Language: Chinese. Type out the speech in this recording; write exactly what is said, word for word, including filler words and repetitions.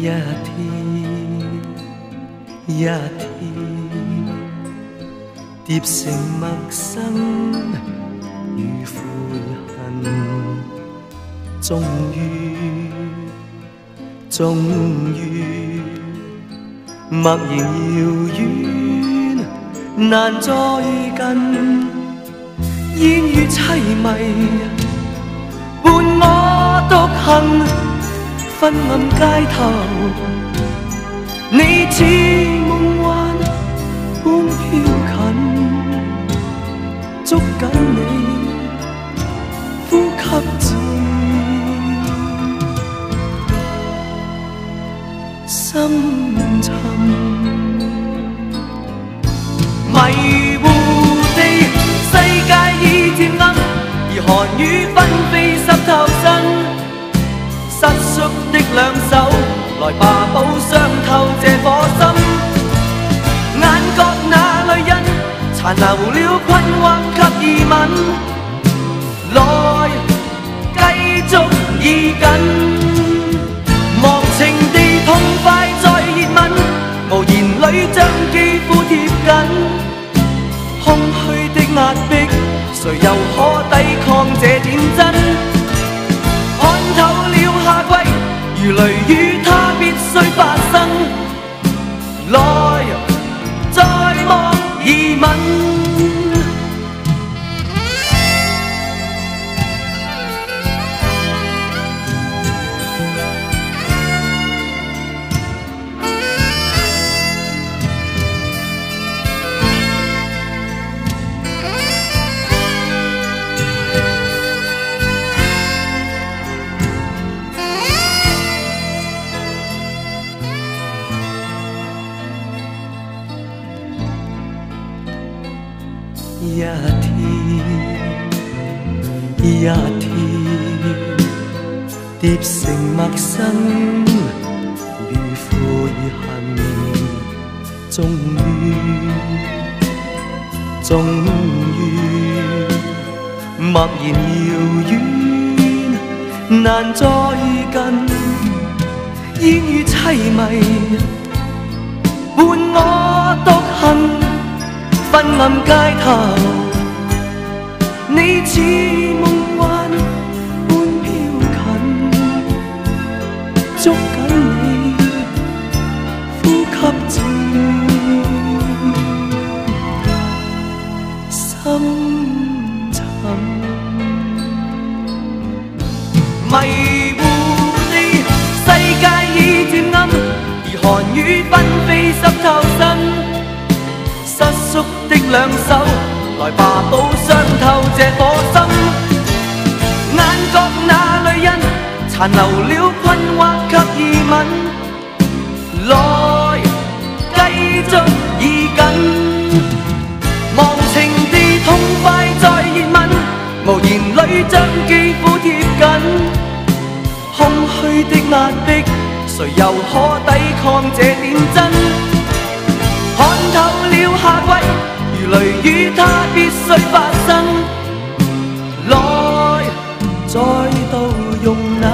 一天一天疊成陌生與悔恨，終於終於默然遙遠難再近，煙雨凄迷伴我獨行，昏暗街頭你似夢幻般飄近，捉緊你呼吸至深沉，迷糊地世界已漸暗，而寒雨紛飛濕透身，失縮的兩手來吧，補傷透這顆心，眼角那淚印殘留了困惑及疑問，來繼續依緊，忘情地痛快再熱吻，無言裏將肌膚貼緊，空虛的壓迫，誰又可抵抗這點真？看透了夏季，如雷雨它必須發生，來再莫疑問。一天一天疊成陌生與悔恨，終於終於默然遙遠難再近，煙雨凄迷伴我獨行，昏暗街頭你似夢幻般飄近，捉緊你呼吸至深沉，迷糊地世界已漸暗，而寒雨紛飛濕透身，失縮的兩手來吧，補傷透這顆心，眼角那淚印殘留了困惑及疑問，來繼續依緊，忘情地痛快再熱吻，無言裏將肌膚貼緊，空虛的壓迫，誰又可抵抗這點真？看透了夏季，如雷雨它必須發生，來再度用那